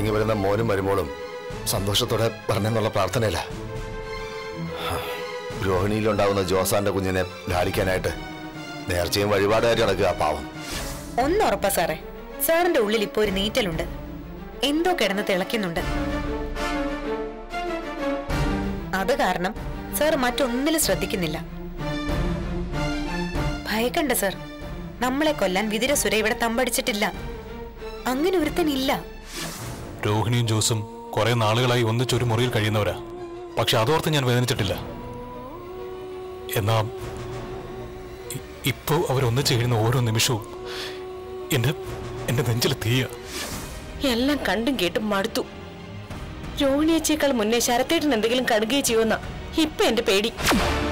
ഇറങ്ങി വരുന്ന മോനും മരുമോളും സന്തോഷത്തോടെ പറഞ്ഞെന്നുള്ള പ്രാർത്ഥനയില്ല. രോഹിണിയിലുണ്ടാവുന്ന ജോസാന്റെ കുഞ്ഞിനെ ലാളിക്കാനായിട്ട് നേർച്ചയും വഴിപാടായിട്ട് നടക്കുക പാവം. ഒന്നുറപ്പാ സാറേ, സാറിന്റെ ഉള്ളിൽ ഇപ്പോ ഒരു നീറ്റലുണ്ട്. എന്തോ കിടന്ന് തിളയ്ക്കുന്നുണ്ട്. അത് കാരണം സാർ മറ്റൊന്നിലും ശ്രദ്ധിക്കുന്നില്ല. ഭയക്കണ്ട സാർ, നമ്മളെ കൊല്ലാൻ വിതുരസുര ഇവിടെ തമ്പടിച്ചിട്ടില്ല. അങ്ങനെ ഒരുത്തനില്ല. രോഹിണിയും ജോസും കുറെ നാളുകളായി ഒന്നിച്ചൊരു മുറിയിൽ കഴിയുന്നവരാ. പക്ഷെ അതോർത്ത് ഞാൻ വേദനിച്ചിട്ടില്ല. എന്നാ ഇപ്പോ അവരൊന്നിച്ച് കഴിയുന്ന ഓരോ നിമിഷവും എന്റെ നെഞ്ചിൽ തീയ. എല്ലാം കണ്ടും കേട്ടും മടുത്തു. രോഹിണിയേച്ചേക്കാൾ മുന്നേ ശരത്തേട്ടൻ എന്തെങ്കിലും കടുകയോ ചെയ്യുമെന്ന ഇപ്പൊ എന്റെ പേടി.